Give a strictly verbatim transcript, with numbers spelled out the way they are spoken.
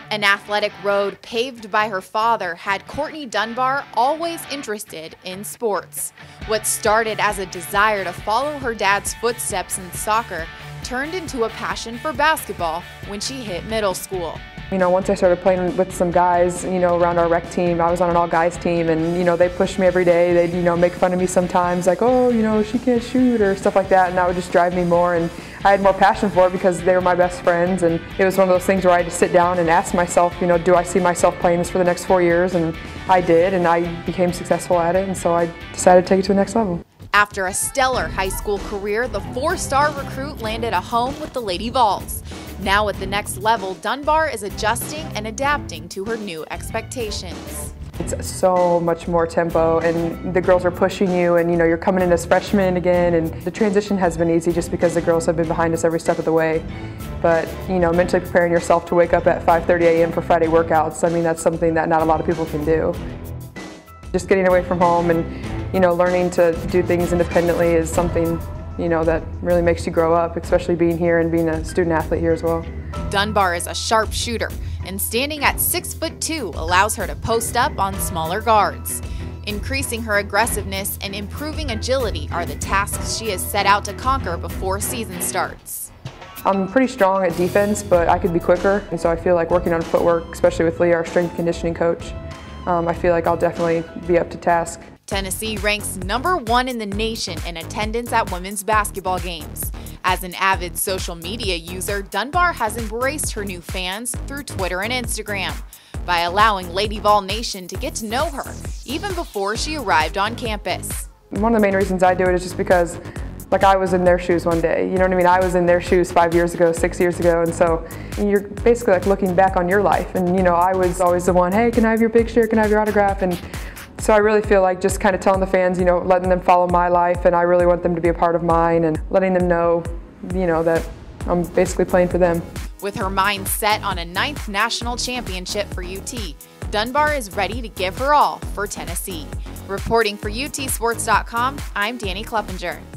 An athletic road paved by her father had Kortney Dunbar always interested in sports. What started as a desire to follow her dad's footsteps in soccer turned into a passion for basketball when she hit middle school. You know, once I started playing with some guys, you know, around our rec team, I was on an all-guys team, and, you know, they pushed me every day. They'd, you know, make fun of me sometimes, like, oh, you know, she can't shoot, or stuff like that, and that would just drive me more, and I had more passion for it because they were my best friends, and it was one of those things where I had to sit down and ask myself, you know, do I see myself playing this for the next four years, and I did, and I became successful at it, and so I decided to take it to the next level. After a stellar high school career, the four-star recruit landed a home with the Lady Vols. Now at the next level, Dunbar is adjusting and adapting to her new expectations. It's so much more tempo, and the girls are pushing you, and you know, you're coming in as freshmen again, and the transition has been easy just because the girls have been behind us every step of the way. But you know, mentally preparing yourself to wake up at five thirty a m for Friday workouts, I mean, that's something that not a lot of people can do. Just getting away from home and you know, learning to do things independently is something, you know, that really makes you grow up, especially being here and being a student athlete here as well. Dunbar is a sharp shooter, and standing at six foot two allows her to post up on smaller guards. Increasing her aggressiveness and improving agility are the tasks she has set out to conquer before season starts. I'm pretty strong at defense, but I could be quicker, and so I feel like working on footwork, especially with Lee, our strength conditioning coach, um, I feel like I'll definitely be up to task. Tennessee ranks number one in the nation in attendance at women's basketball games. As an avid social media user, Dunbar has embraced her new fans through Twitter and Instagram by allowing Lady Vol Nation to get to know her even before she arrived on campus. One of the main reasons I do it is just because, like, I was in their shoes one day. You know what I mean? I was in their shoes five years ago, six years ago, and so you're basically like looking back on your life. And you know, I was always the one, hey, can I have your picture? Can I have your autograph? And so I really feel like just kind of telling the fans, you know, letting them follow my life, and I really want them to be a part of mine, and letting them know, you know, that I'm basically playing for them. With her mind set on a ninth national championship for U T, Dunbar is ready to give her all for Tennessee. Reporting for U T Sports dot com, I'm Danny Kleppinger.